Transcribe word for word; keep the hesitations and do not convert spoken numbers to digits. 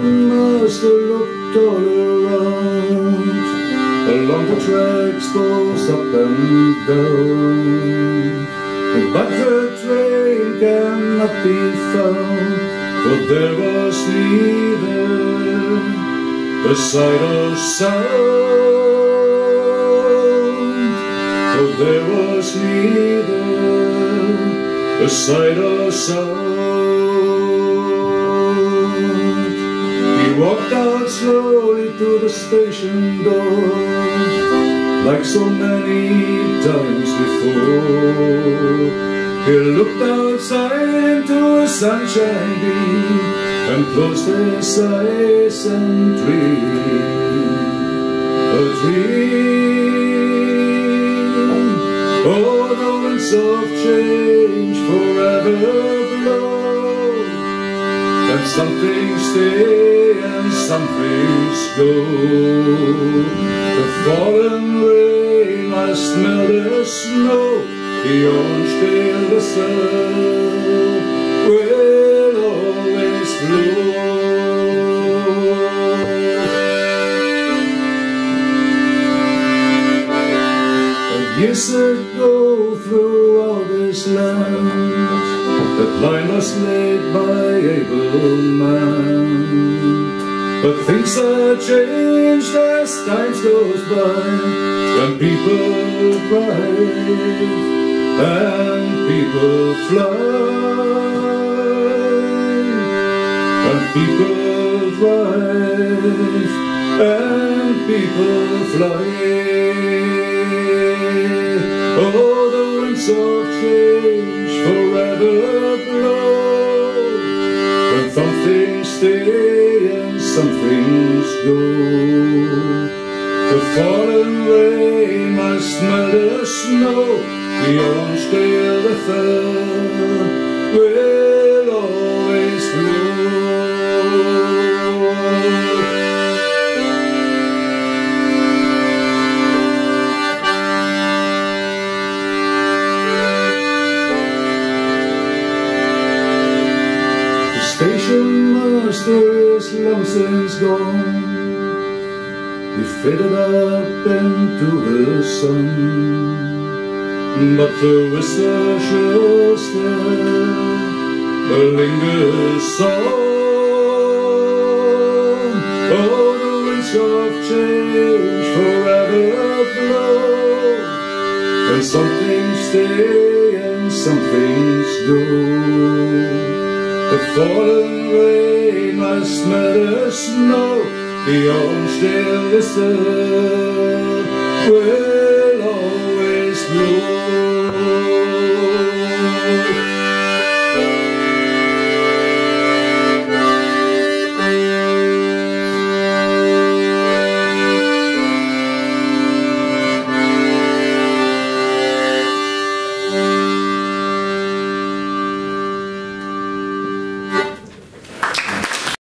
must have looked all around, along the tracks both up and down, but the train cannot be found, for there was neither a sight or sound, for there was neither a sight or sound. He walked out slowly to the station door, like so many times before. He looked outside into a sunshine beam and closed his eyes and dreamed a dream. Oh, the winds of change forever blow, and some things stay and some things go. The fallen rain must melt the snow, the orange tail the sun will always blow. Years ago throughout this land, that line was laid by able man, but things are changed as time goes by, when people thrive and people fly, when people thrive and people fly. Oh, the winds of change forever blow, and some things stay and some things go. The fallen rain must melt the snow, the orange tail the fur will always blow. Station master is long since gone, he faded up into the sun, but the whistle shall still linger song. Oh, the winds of change forever blow, and some things stay and some things go. The fallen rain must melt the snow, the orange tail the sun will